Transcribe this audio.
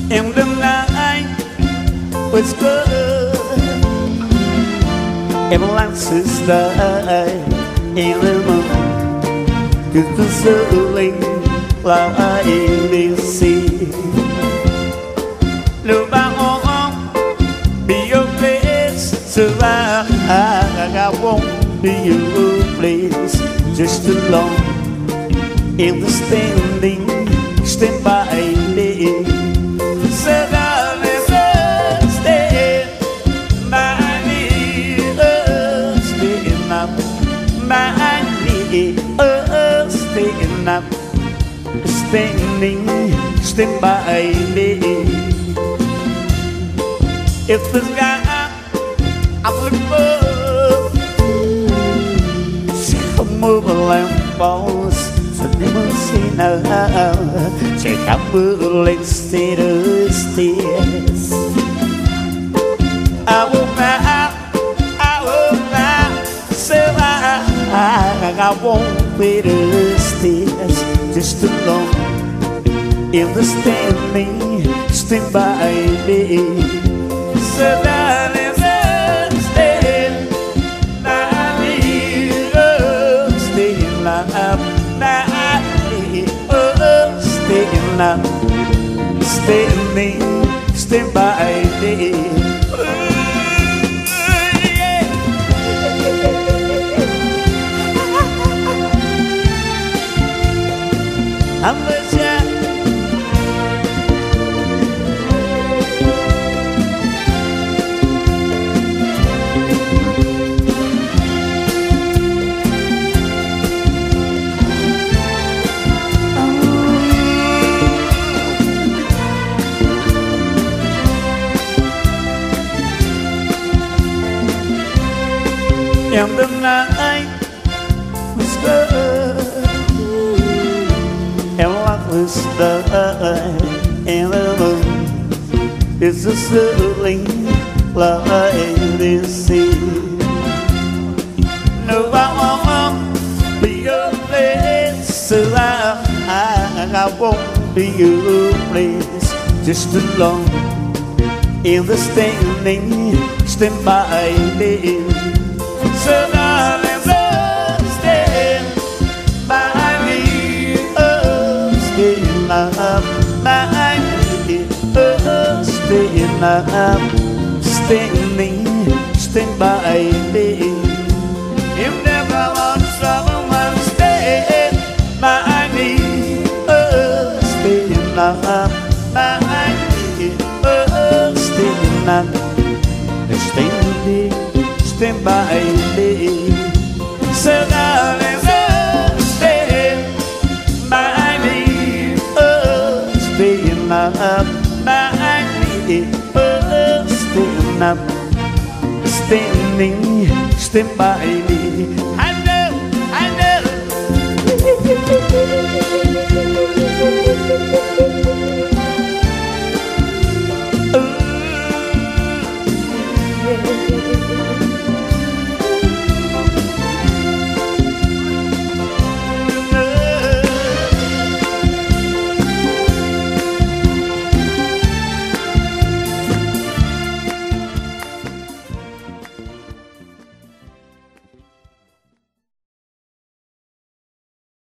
and the night was good. Everlasting star in the moon, just the swirling like the sea. Love I won't be your place, so I won't be your place. Just alone in the stand by me. So darling, stand by me, stand up by me, stand up, stand by me. If the sky I'm looking for, she không mưa vào làm balls, so never see no. She can't move like stairs. I will not, so I won't be the stairs, just alone in the stand by me. So darling, stand by me, stand up by me, stand up, stand by me. I'm the child. And the night was good, and life was dark, and the moon is a swirling like the sea. No, I won't be your place, so I won't be your place. Just alone in the stand by me. So darling, stand by me, stand up by me, stand up, stand by me. If never want someone, stand by me, stand up by me, stand up, stand by me. So darling, stand by me, stand up by me, stand up, stand by me.